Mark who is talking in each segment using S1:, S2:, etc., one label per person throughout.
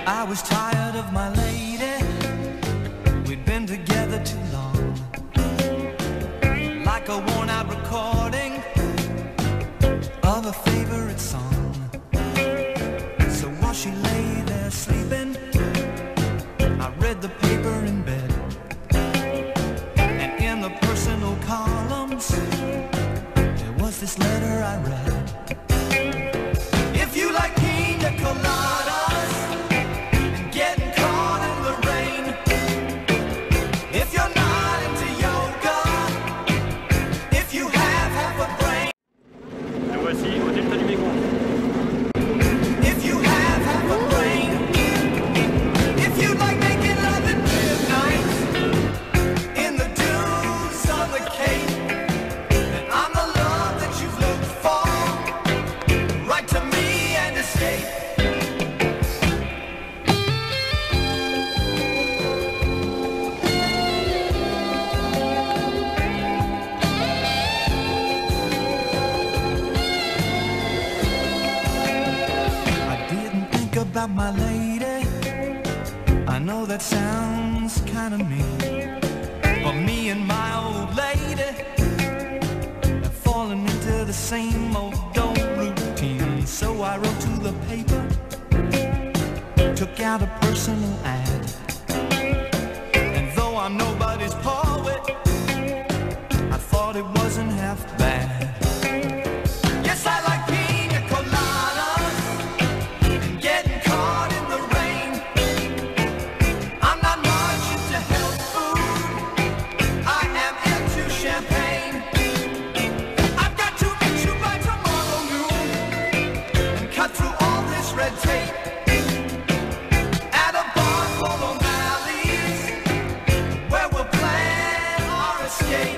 S1: I was tired of my lady. We'd been together too long, like a worn-out recording of a favorite song. So while she lay there sleeping, I read the paper in bed, and in the personal columns there was this letter I read. If you like pina coladas and getting caught in the rain, if you're not into yoga, if you have half a brain,
S2: Le voici au delta du Mégon.
S1: if you have half a brain, if you like making love at midnight in the dunes on the Cape, then I'm the love that you've looked for. Write to me and escape. I didn't think about my lady. I know that sounds kinda mean, but me and my old lady have fallen into the same old routine. So I wrote to the paper, took out a personal ad, and though I'm nobody's poet, I thought it wasn't half bad. Yes, I like pina coladas and getting caught in the rain. I'm not much into health food, I am into champagne. I've got to meet you by tomorrow noon and cut through all this red tape at a bar called O'Malley's, where we'll plan our escape.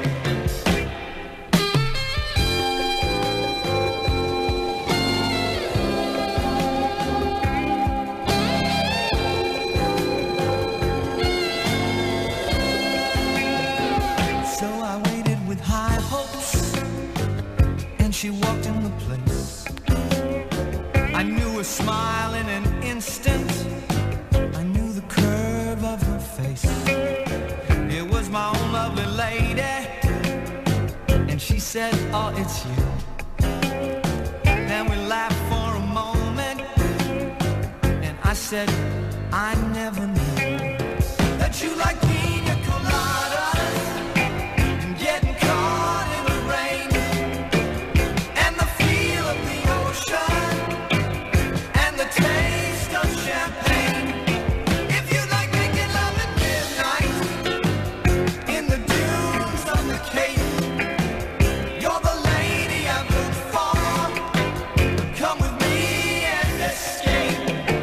S1: So I waited with high hopes, and she walked in the place. I knew her smile in an instant, I knew the curve of her face. It was my own lovely lady, and she said, oh, it's you. Then we laughed for a moment, and I said, I never knew that you like pina coladas and getting caught in the rain, and the feel of the ocean and the taste of champagne. If you like making love at midnight in the dunes on the Cape, you're the lady I've looked for. Come with me and escape.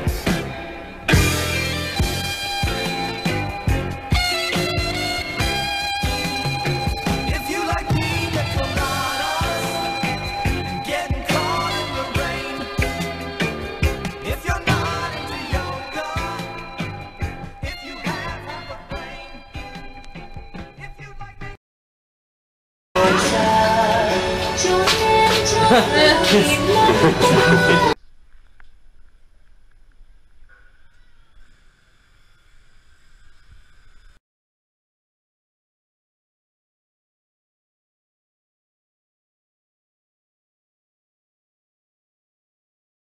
S1: If you like pina coladas and getting caught in the rain, if you're not into yoga, if you have half a brain, if you like
S3: Join